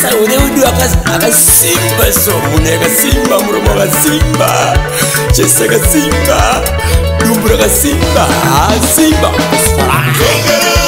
ode udu akasimba somune akasimba muromo akasimba chese akasimba dumbura akasimba simba